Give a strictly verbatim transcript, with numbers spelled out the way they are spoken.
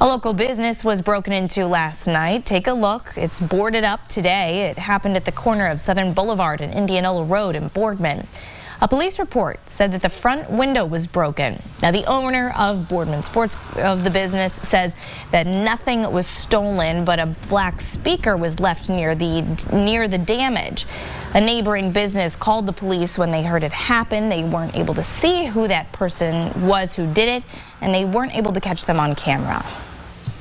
A local business was broken into last night. Take a look. It's boarded up today. It happened at the corner of Southern Boulevard and Indianola Road in Boardman. A police report said that the front window was broken. Now, the owner of Boardman Sports of the business says that nothing was stolen, but a black speaker was left near the near the damage. A neighboring business called the police when they heard it happen. They weren't able to see who that person was who did it, and they weren't able to catch them on camera.